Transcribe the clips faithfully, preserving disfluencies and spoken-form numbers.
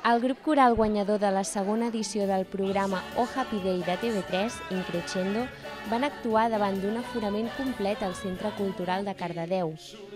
El grup coral guanyador de la segona edició del programa Oh Happy Day de T V tres, Increixendo, van actuar davant d'un aforament complet al Centre Cultural de Cardedeu.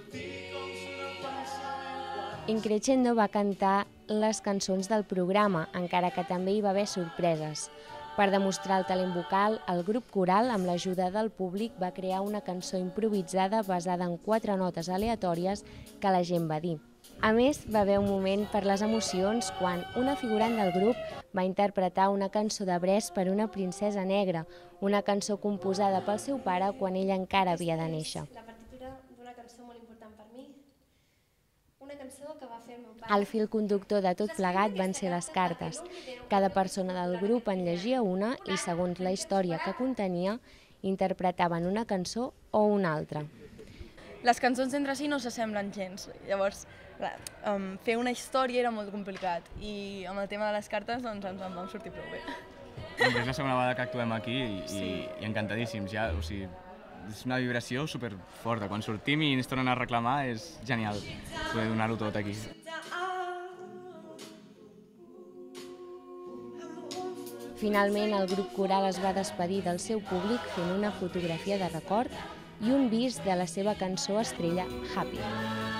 Increixendo va cantar les cançons del programa, encara que també hi va haver sorpreses. Per demostrar el talent vocal, el grup coral, amb l'ajuda del públic, va crear una cançó improvisada basada en quatre notes aleatòries que la gent va dir. A més, va haver un moment per les emocions quan una figurant del grup va interpretar una cançó de Brest per una princesa negra, una cançó composada pel seu pare quan ella encara havia de néixer. La partitura d'una cançó molt important per mi, una cançó que va fer el meu pare. El fil conductor de tot plegat van ser les cartes. Cada persona del grup en llegia una i, segons la història que contenia, interpretaven una cançó o una altra. Les cançons entre si no s'assemblen gens, llavors um, fer una història era molt complicat i amb el tema de les cartes doncs, ens en vam sortir prou bé. És la segona vegada que actuem aquí i, Sí. i, i encantadíssims. Ja, o sigui, és una vibració superforta. Quan sortim i ens tornen a reclamar és genial poder donar-ho tot aquí. Finalment, el grup coral es va despedir del seu públic fent una fotografia de record i un bis de la seva cançó estrella Happy.